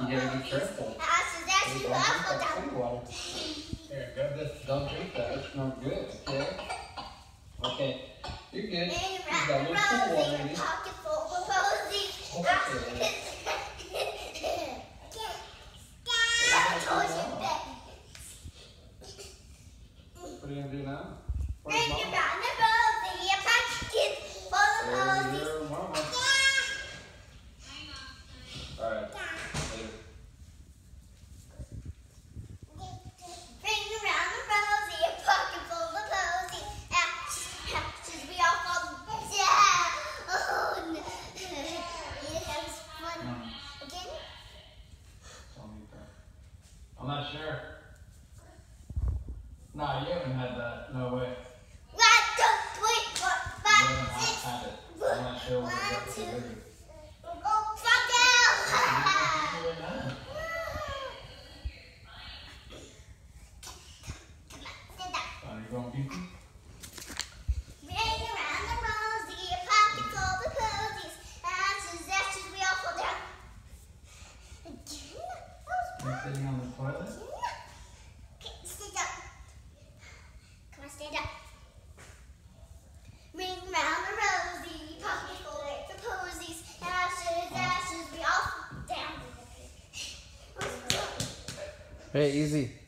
You gotta be careful. Ashes, awful down. Seawater. Here, grab this. Don't drink that. It's not good. Okay. Okay. You're good. You got a little seawater in you. Pocket full of posies. Okay. What are you gonna do now? Where's Mom? There's your mama. All right. Later. I'm not sure. Nah, you haven't had that. No way. You haven't had it. I'm not sure what it's got to do. Are you going pee-pee? You're sitting on the toilet? Stand up. Come on, stand up. Ring round the rosy, pocket full of posies. Ashes, ashes, we all fall down. Hey, easy.